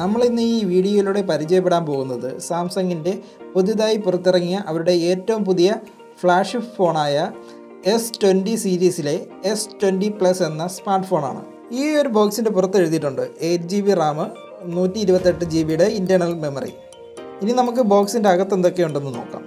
നമ്മൾ ഇന്ന് ഈ വീഡിയോയിലൂടെ പരിചയപ്പെടാൻ പോകുന്നത് സാംസങ്ങിൻ്റെ പുതുതായി പുറത്തിറങ്ങിയ അവരുടെ ഏറ്റവും പുതിയ ഫ്ലാഗ്ഷിപ്പ് ഫോണായ S20 സീരീസിലെ S20 Plus എന്ന സ്മാർട്ട് ഫോണാണ്. ഈ ഒരു ബോക്സിൻ്റെ പുറത്ത് എഴുതിയിട്ടുണ്ട് 8GB RAM 128GB internal memory. ഇനി നമുക്ക് ബോക്സിൻ്റെ അകത്ത് എന്തൊക്കെയുണ്ടെന്ന് നോക്കാം.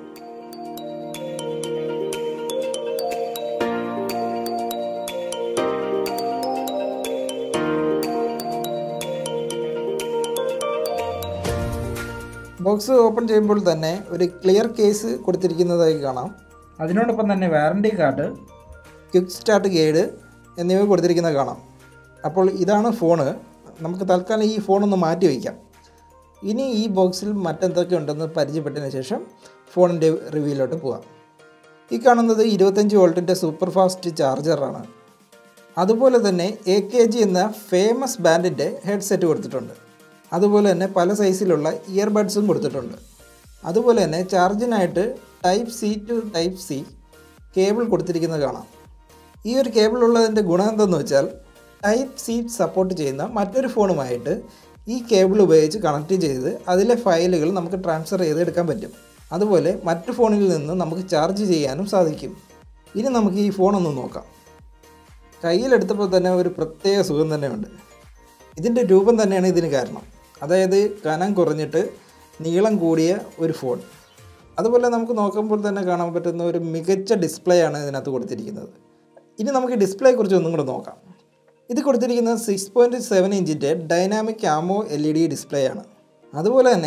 ബോക്സ് ഓപ്പൺ ചെയ്യുമ്പോൾ തന്നെ ഒരു ക്ലിയർ കേസ് കൊടുത്തിരിക്കുന്നതായി കാണാം. അതിനോടൊപ്പം തന്നെ warranty card, quick start guide എന്നിവ കൊടുത്തിരിക്കുന്നത് കാണാം. അപ്പോൾ ഇതാണ് ഫോണ്. നമുക്ക് തൽക്കാലം ഈ ഫോണൊന്ന് മാറ്റി വയ്ക്കാം. ഇനി ഈ ബോക്സിൽ മറ്റെന്തൊക്കെ ഉണ്ടെന്ന് പരിചയപ്പെട്ടതിന് ശേഷം ഫോണിൻ്റെ റിവ്യൂയിലോട്ട് പോകാം. ഈ കാണുന്നത് 25 വോൾട്ടിൻ്റെ സൂപ്പർ ഫാസ്റ്റ് ചാർജറാണ്. അതുപോലെ തന്നെ AKG എന്ന ഫേമസ് ബാൻഡിൻ്റെ ഹെഡ്സെറ്റ് കൊടുത്തിട്ടുണ്ട്. അതുപോലെ തന്നെ പല സൈസിലുള്ള ഇയർബഡ്സും കൊടുത്തിട്ടുണ്ട്. അതുപോലെ തന്നെ ചാർജിനായിട്ട് Type-C to Type-C കേബിൾ കൊടുത്തിരിക്കുന്നത് കാണാം. ഈ ഒരു കേബിൾ ഉള്ളതിൻ്റെ ഗുണം എന്തെന്ന് വെച്ചാൽ Type-C സപ്പോർട്ട് ചെയ്യുന്ന മറ്റൊരു ഫോണുമായിട്ട് ഈ കേബിൾ ഉപയോഗിച്ച് കണക്ട് ചെയ്ത് അതിലെ ഫയലുകൾ നമുക്ക് ട്രാൻസ്ഫർ ചെയ്തെടുക്കാൻ പറ്റും. അതുപോലെ മറ്റു ഫോണിൽ നിന്ന് നമുക്ക് ചാർജ് ചെയ്യാനും സാധിക്കും. ഇനി നമുക്ക് ഈ ഫോണൊന്ന് നോക്കാം. കയ്യിലെടുത്തപ്പോൾ തന്നെ ഒരു പ്രത്യേക സുഖം തന്നെയുണ്ട്. ഇതിൻ്റെ രൂപം തന്നെയാണ് ഇതിന് കാരണം. അതായത് കനം കുറഞ്ഞിട്ട് നീളം കൂടിയ ഒരു ഫോൺ. അതുപോലെ നമുക്ക് നോക്കുമ്പോൾ തന്നെ കാണാൻ പറ്റുന്ന ഒരു മികച്ച ഡിസ്പ്ലേ ആണ് ഇതിനകത്ത് കൊടുത്തിരിക്കുന്നത്. ഇനി നമുക്ക് ഡിസ്പ്ലേയെക്കുറിച്ച് ഒന്നും കൂടെ നോക്കാം. ഇത് കൊടുത്തിരിക്കുന്നത് 6.7 ഇഞ്ചിൻ്റെ ഡൈനാമിക് ആമോ LED ഡിസ്പ്ലേ ആണ്. അതുപോലെ തന്നെ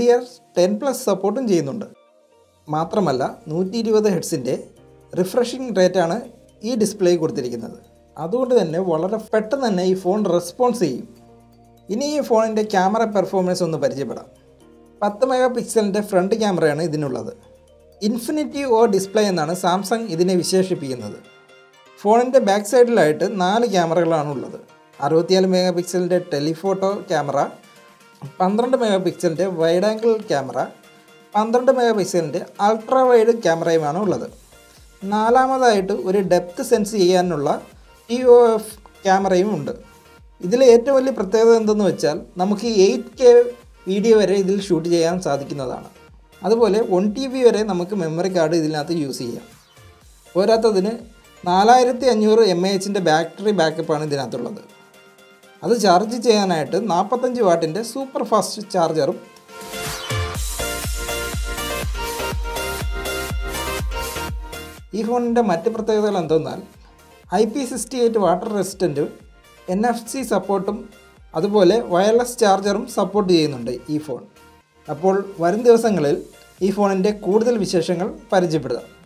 HDR10+ സപ്പോർട്ടും ചെയ്യുന്നുണ്ട്. മാത്രമല്ല 120 ഹെർട്സിൻ്റെ റിഫ്രഷിംഗ് റേറ്റാണ് ഈ ഡിസ്പ്ലേ കൊടുത്തിരിക്കുന്നത്. അതുകൊണ്ട് തന്നെ വളരെ പെട്ടെന്ന് തന്നെ ഈ ഫോൺ റെസ്പോൺസ് ചെയ്യും. ഇനി ഈ ഫോണിൻ്റെ ക്യാമറ പെർഫോമൻസ് ഒന്ന് പരിചയപ്പെടാം. 10 MP ഫ്രണ്ട് ക്യാമറയാണ് ഇതിനുള്ളത്. ഇൻഫിനിറ്റി ഡിസ്പ്ലേ എന്നാണ് സാംസങ് ഇതിനെ വിശേഷിപ്പിക്കുന്നത്. ഫോണിൻ്റെ ബാക്ക് സൈഡിലായിട്ട് 4 ക്യാമറകളാണ് ഉള്ളത്. 64 MP telephoto camera, 12 MP wide angle camera, 12 MP ultra wide ക്യാമറയുമാണ് ഉള്ളത്. നാലാമതായിട്ട് ഒരു ഡെപ്ത് സെൻസ് ചെയ്യാനുള്ള TOF ക്യാമറയും ഉണ്ട്. ഇതിലെ ഏറ്റവും വലിയ പ്രത്യേകത എന്തെന്ന് വെച്ചാൽ നമുക്ക് 8K വീഡിയോ വരെ ഇതിൽ ഷൂട്ട് ചെയ്യാൻ സാധിക്കുന്നതാണ്. അതുപോലെ 1TB വരെ നമുക്ക് മെമ്മറി കാർഡ് ഇതിനകത്ത് യൂസ് ചെയ്യാം. പോരാത്തതിന് 4500 mAh ബാറ്ററി ബാക്കപ്പാണ് ഇതിനകത്തുള്ളത്. അത് ചാർജ് ചെയ്യാനായിട്ട് 45 വാട്ടിൻ്റെ സൂപ്പർ ഫാസ്റ്റ് ചാർജറും ഈ ഫോണിൻ്റെ മറ്റ് പ്രത്യേകതകൾ എന്തെന്നാൽ IP68 വാട്ടർ റെസിസ്റ്റൻറ്റും NFC സപ്പോർട്ടും അതുപോലെ വയർലെസ് ചാർജറും സപ്പോർട്ട് ചെയ്യുന്നുണ്ട് ഈ ഫോൺ. അപ്പോൾ വരും ദിവസങ്ങളിൽ ഈ ഫോണിൻ്റെ കൂടുതൽ വിശേഷങ്ങൾ പരിചയപ്പെടുത്താം.